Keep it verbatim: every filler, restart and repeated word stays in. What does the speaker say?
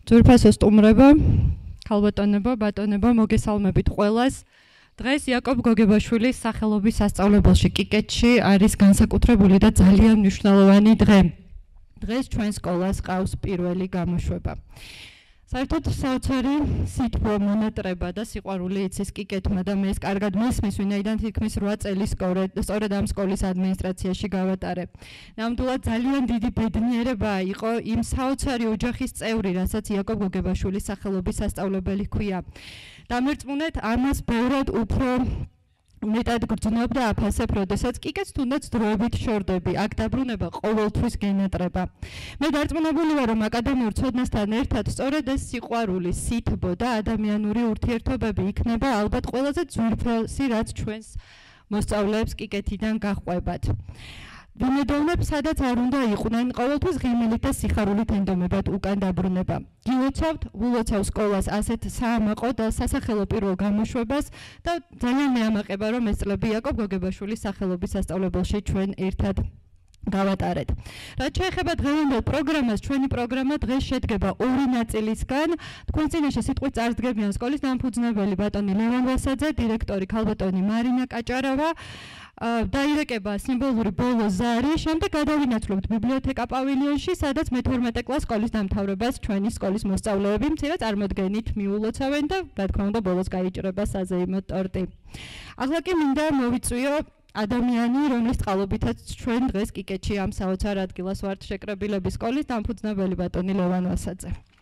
Ძვირფასო სტუმრება, ქალბატონებო, ბატონებო, მოგესალმებით ყველას. დღეს იაკობ გოგებაშვილის სახელობის სასწავლებელში კიკეტში არის განსაკუთრებული და ძალიან მნიშვნელოვანი დღე. დღეს ჩვენ სკოლას ყავს პირველი გამოშვება. საერთოდ საოცარი სითბო, მონატრება და სიყვარული იცის კიკეთმა და მე ეს კარგად მესმის, ვინაიდან თითქმის რვა წელი სწორედ ამ სკოლის ადმინისტრაციაში გავატარე. ნამდვილად ძალიან დიდი ბედნიერება იყო იმ საოცარი ოჯახის წევრი, რასაც იაკობ გოგებაშვილის სახელობის სასწავლებელი ჰქვია. დამერწმუნეთ, ამას ბევრად უფრო მეტად გრძნობ და აფასებ, როდესაც კიკეთს თუნდაც დროებით შორდები, აქ დაბრუნება ყოველთვის გენატრება. მე დარწმუნებული ვარ, რომ აკადემიურ ცოდნასთან ერთად სწორედ ეს სიყვარული, სითბო და ადამიანური ურთიერთობები იქნება ალბათ ყველაზე ძვირფასი, რაც ჩვენს მოსწავლეებს კიკეთიდან გაჰყვებათ. ვიმედოვნებ, სადაც არ უნდა იყვნენ, ყოველთვის ღიმილით და სიხარულით ენდომებათ უკან დაბრუნება. გილოცავთ, ვილოცავ სკოლას ასეთ საამაყო და სასახელო პირველ გამოშვებას და ძალიან მეამაყება, რომ ეს წლები იაკობ გოგებაშვილის სახელობის სასწავლებელში ჩვენ ერთად გავატარეთ. რაც შეეხება დღევანდელ პროგრამას, ჩვენი პროგრამა დღეს შედგება ორი ნაწილისგან. თქვენ წინაშე სიტყვით წარსდგებიან სკოლის დამფუძნებელი ბატონი ლევან ვასაძე, დირექტორი ქალბატონი მარინა კაჭარავა. დაირეკება სიმბოლური ბოლო ზარი, შემდეგ გადავინაცვლებთ ბიბლიოთეკა პავილიონში, სადაც მეთორმეტე კლასს სკოლის დამთავრებას ჩვენი სკოლის მოსწავლეები მცირე წარმოდგენით მიულოცავენ და რა თქმა უნდა ბოლოს გაიჭრება საზეიმო ტორტი. ახლა კი მინდა მოვიწვიო ადამიანი, რომლის წყალობითაც ჩვენ დღეს კიკეთში ამ საოცარ ადგილას ვართ შეკრებილები, სკოლის დამფუძნებელი ბატონი ლევან ვასაძე.